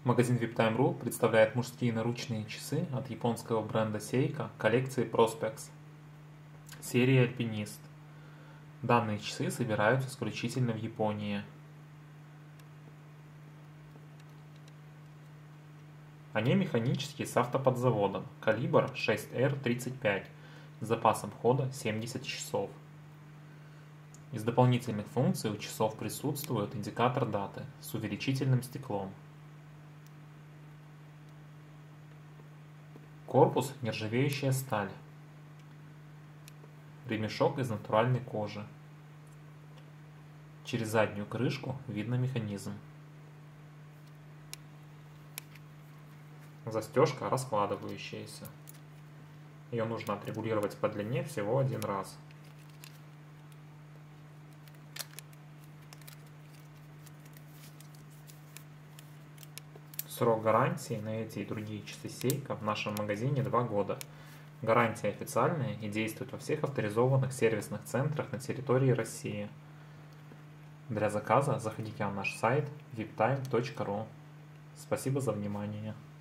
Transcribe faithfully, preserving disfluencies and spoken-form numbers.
Магазин виптайм точка ру представляет мужские наручные часы от японского бренда Seiko коллекции Prospex серии Альпинист. Данные часы собираются исключительно в Японии. Они механические с автоподзаводом, калибр шесть эр тридцать пять с запасом хода семьдесят часов. Из дополнительных функций у часов присутствует индикатор даты с увеличительным стеклом. Корпус – нержавеющая сталь. Ремешок из натуральной кожи. Через заднюю крышку видно механизм. Застежка раскладывающаяся. Ее нужно отрегулировать по длине всего один раз. Срок гарантии на эти и другие часы Seiko в нашем магазине два года. Гарантия официальная и действует во всех авторизованных сервисных центрах на территории России. Для заказа заходите на наш сайт виптайм точка ру. Спасибо за внимание.